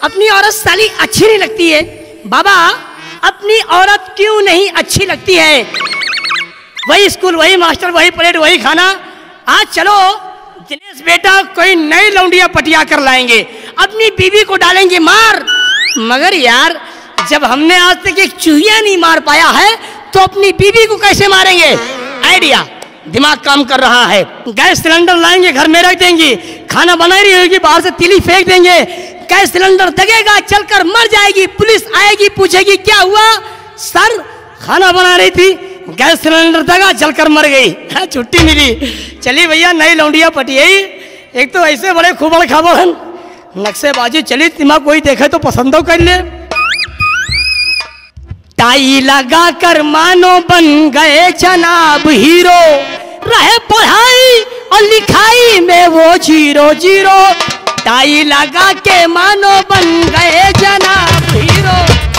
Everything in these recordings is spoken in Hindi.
अपनी औरत साली अच्छी नहीं लगती है। बाबा अपनी औरत क्यों नहीं अच्छी लगती है? वही स्कूल, वही मास्टर, वही परेड, वही खाना। आज चलो दिनेश बेटा कोई नई लौंडिया पटिया कर लाएंगे, अपनी बीवी को डालेंगे मार। मगर यार जब हमने आज तक एक चूहिया नहीं मार पाया है तो अपनी बीवी को कैसे मारेंगे? आइडिया, दिमाग काम कर रहा है। गैस सिलेंडर लाएंगे, घर में रख देंगे, खाना बना रही होगी, बाहर से तीली फेंक देंगे, गैस सिलेंडर दगेगा, चलकर मर जाएगी, पुलिस आएगी, पूछेगी क्या हुआ? सर खाना बना रही थी, गैस सिलेंडर दगा, जलकर मर गई, छुट्टी मिली। चलिए भैया नई लौंडिया पटियाई। एक तो ऐसे बड़े खूबड़ खाबड़ नक्शेबाजी, चली दिमाग कोई देखे तो पसंद कर ले। टाई लगा कर मानो बन गए जनाब हीरो, रहे पढ़ाई और लिखाई में वो 0-0। टाई लगा के मानो बन गए जनाब हीरो।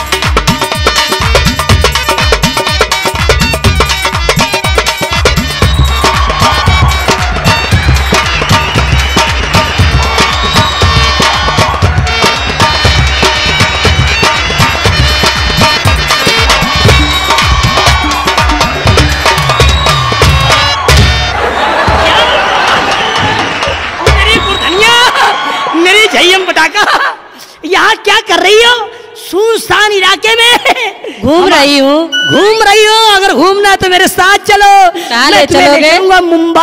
यहाँ क्या कर रही हो? सुनसान इलाके में घूम रही हूँ। घूम रही हो? अगर घूमना है तो मेरे साथ चलो। मैं तुम्हें ले जाऊंगा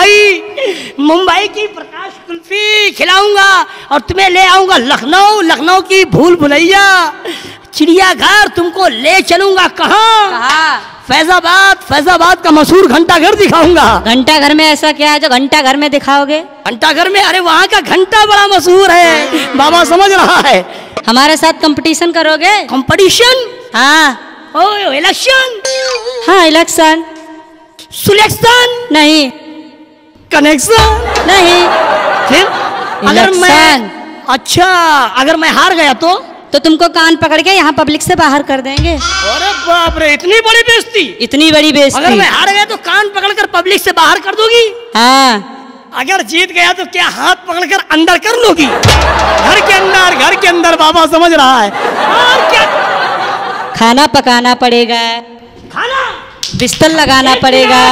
मुंबई की प्रकाश कुल्फी खिलाऊंगा और तुम्हें ले आऊंगा लखनऊ की भूल भुलैया, चिड़ियाघर तुमको ले चलूंगा। कहाँ? फैजाबाद का मशहूर घंटा घर दिखाऊंगा। घंटा घर में ऐसा क्या है जो घंटा घर में दिखाओगे? घंटा घर में, अरे वहाँ का घंटा बड़ा मशहूर है, बाबा समझ रहा है। हमारे साथ कंपटीशन करोगे? कंपटीशन? हाँ। ओ इलेक्शन? हाँ इलेक्शन। सिलेक्शन? नहीं। कनेक्शन? नहीं। फिर अगर मैं, अच्छा अगर मैं हार गया तो तुमको कान पकड़ के यहाँ पब्लिक से बाहर कर देंगे। अरे बाप रे, इतनी बड़ी बेइज्जती! इतनी बड़ी बेइज्जती। अगर मैं हार गया तो कान पकड़कर पब्लिक से बाहर कर दोगी? हाँ। अगर जीत गया तो क्या हाथ पकड़कर अंदर कर लोगी? घर के अंदर बाबा समझ रहा है। और क्या? खाना पकाना पड़ेगा, खाना बिस्तर लगाना पड़ेगा।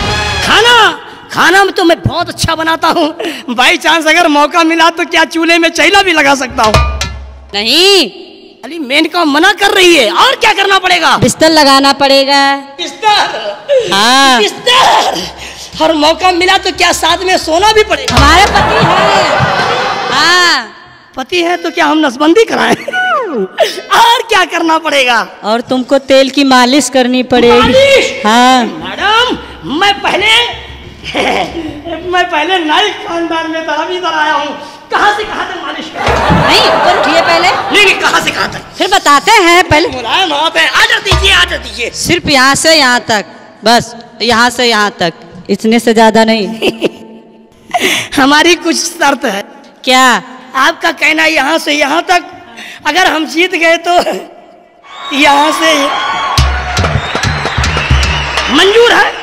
खाना में तो मैं बहुत अच्छा बनाता हूँ। बाई चांस अगर मौका मिला तो क्या चूल्हे में चैला भी लगा सकता हूँ। नहीं, अली मेन काम मना कर रही है। और क्या करना पड़ेगा? बिस्तर लगाना पड़ेगा। बिस्तर? हाँ। बिस्तर। और मौका मिला तो क्या साथ में सोना भी पड़ेगा? हमारे पति है। हाँ। पति है तो क्या हम नसबंदी कराएं? और क्या करना पड़ेगा? और तुमको तेल की मालिश करनी पड़ेगी। हाँ मैडम, मैं पहले नाइक खानदान में था, अभी इधर आया हूँ। कहाँ से कहाँ तक मालिश कर? नहीं, ऊपर उठिए पहले। नहीं, कहाँ से कहाँ तक? फिर बताते हैं पहले। मुलायम हाथ है, आर्डर दीजिए। सिर्फ यहाँ से यहाँ तक, बस यहाँ से यहाँ तक, इतने से ज्यादा नहीं। हमारी कुछ शर्त है। क्या? आपका कहना यहाँ से यहाँ तक, अगर हम जीत गए तो यहाँ से मंजूर है?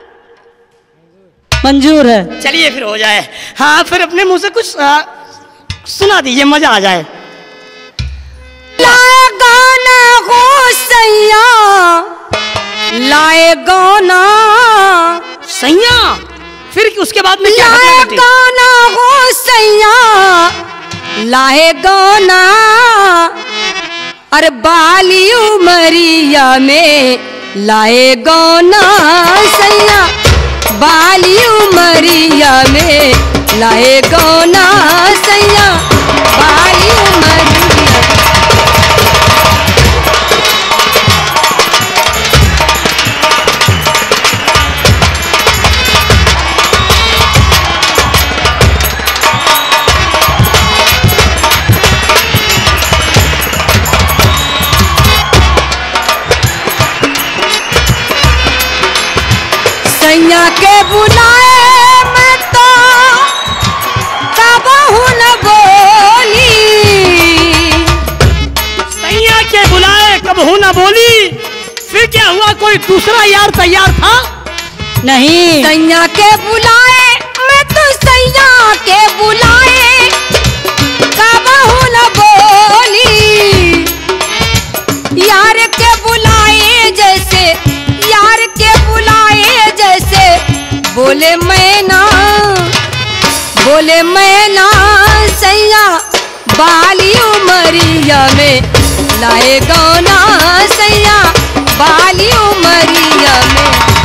मंजूर है। चलिए फिर हो जाए। हाँ, फिर अपने मुंह से कुछ सुना दीजिए, मजा आ जाए। लाए गाना हो सैया, लाए गाना सैया। फिर उसके बाद में क्या? लाए गाना हो सैया, लाए गाना। अरे बाली उमरिया में लाए गाना सैया, बाली उमरिया में लाए गाना सैया, बाली उमरिया। सैया के बुलाए मैं तो कबहू न बोली। सैया के बुलाए कबहू न बोली। फिर क्या हुआ? कोई दूसरा यार तैयार था? नहीं। सैया के बुलाए मैं तो सैया के बुलाए कबहू न बोली। मैना सैया बाली उमरिया में लाए गौना सैया बाली उमरिया में।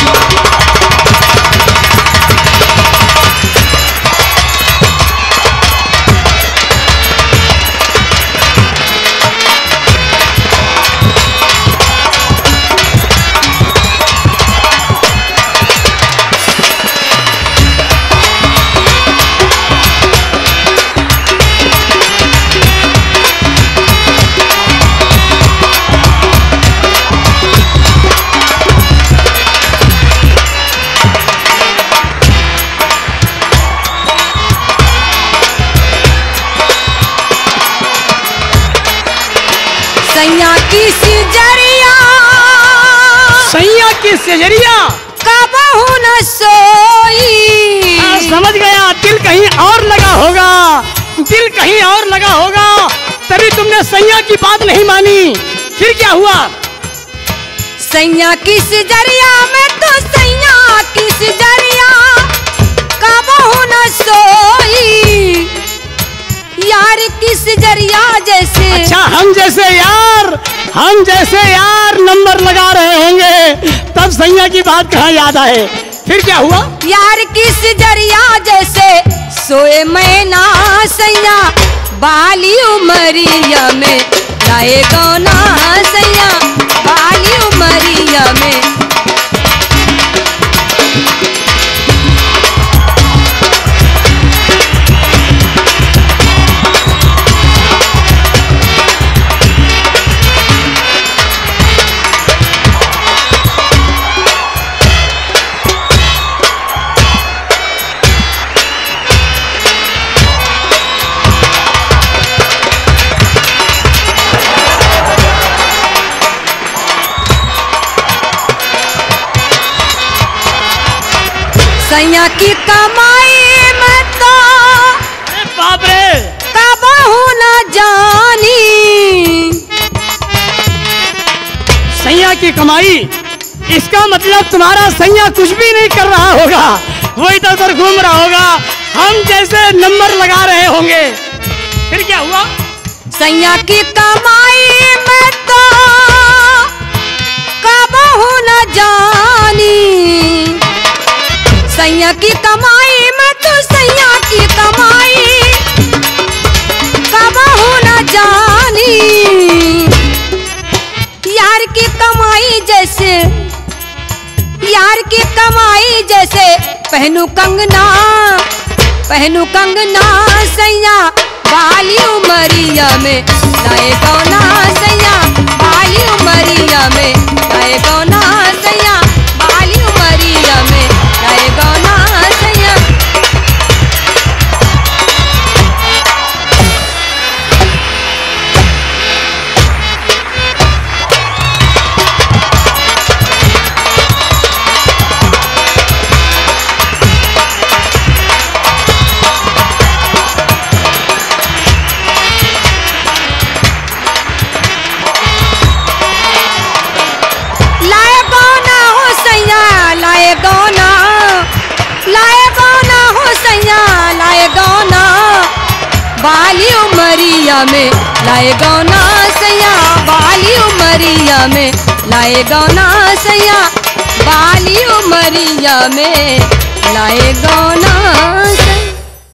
सैया की सिजरिया सैया की सिजरिया कबहू न सोई। समझ गया, दिल कहीं और लगा होगा, दिल कहीं और लगा होगा, तभी तुमने सैया की बात नहीं मानी। फिर क्या हुआ? सैया की सिजरिया में तो सैया की सिजरिया कबहू न सोई। यार की सिजरिया जैसे, अच्छा हम जैसे यार नंबर लगा रहे होंगे, तब सैया की बात कहाँ याद आए। फिर क्या हुआ? यार की सिजरिया जैसे सोए मैना सैया बाली उमरिया में लाए गौना सैया बाली उमरिया में। सैया की कमाई में तो बाप रे कबहू न जानी। सैया की कमाई, इसका मतलब तुम्हारा सैया कुछ भी नहीं कर रहा होगा, वो इधर उधर घूम रहा होगा, हम जैसे नंबर लगा रहे होंगे। फिर क्या हुआ? सैया की कमाई में तो कबहू न जानी। सैया की कमाई में तो सैया की कमाई कबहू न जानी। यार की कमाई जैसे, यार की कमाई जैसे पहनू कंगना सैया बाली उमरिया में लाए गौना सैया बाली उमरिया में लाए गौना सैया बाली उमरिया में लाए गौना सैया। बाली उमरिया में लाए गौना सैया बाली उमरिया में लाए गौना सैया बाली उमरिया में लाए गौना।